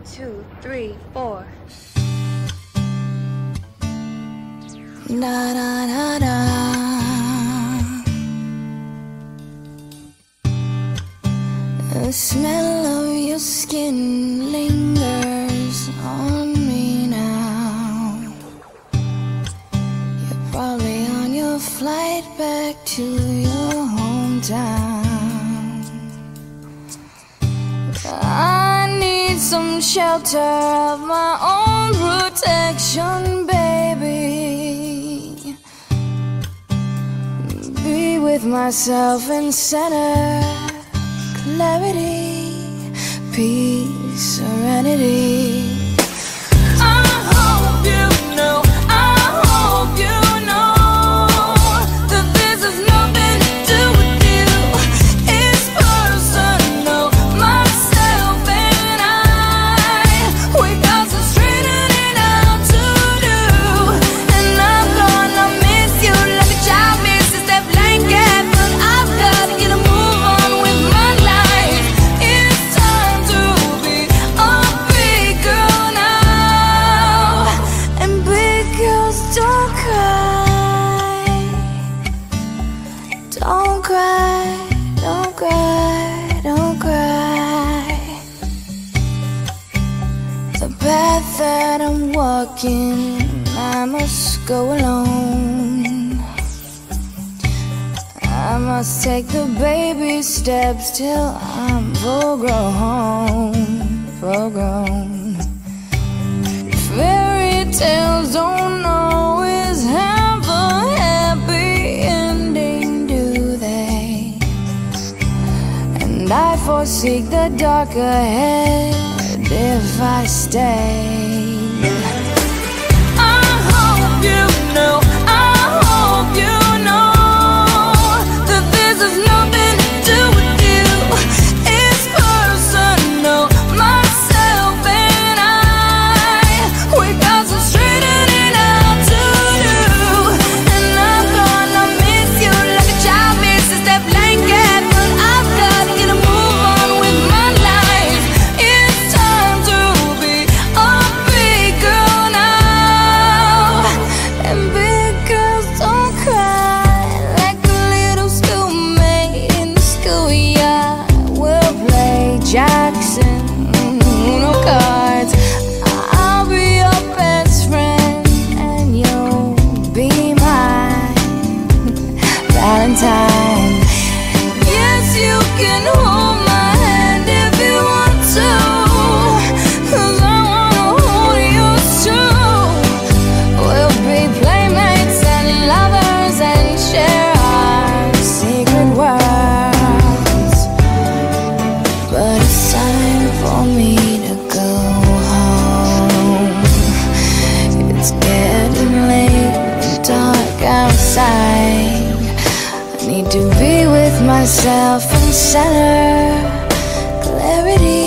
2, 3, 4. Da da da da. The smell of your skin lingers on me now. You're probably on your flight back to your hometown. I need some shelter of my own protection, baby. Be with myself in center, clarity, peace, serenity. I hope you know, I hope you know that this has nothing to do with you. It's personal, myself and I. We got some straightening out to do, and I'm gonna miss you like a child misses that blanket. But I've gotta get a move on with my life. It's time to be a big girl now. And big girls don't cry. Don't cry, don't cry, don't cry. The path that I'm walking, I must go alone. I must take the baby steps till I'm full grown. Fairy tales don't always have a happy ending, do they? And I foresee the dark ahead if I stay. I hope you know, I hope you know that this has nothing to do with you. It's personal, myself and I. We got some straightening out to do, and I'm gonna miss you like a child misses that blanket. But I've gotta get a move on with my life. It's time to be a big girl now. And big girls don't cry like a little schoolmate in the schoolyard. We'll play Jackson, Uno cards. I'll be your best friend and you'll be my Valentine. Yes, you can hold my hand if you want to, 'cause I wanna hold yours too. We'll be playmates and lovers and share our secret worlds. But it's time for me to go home. It's getting late and dark outside. I need to be with myself in center, clarity,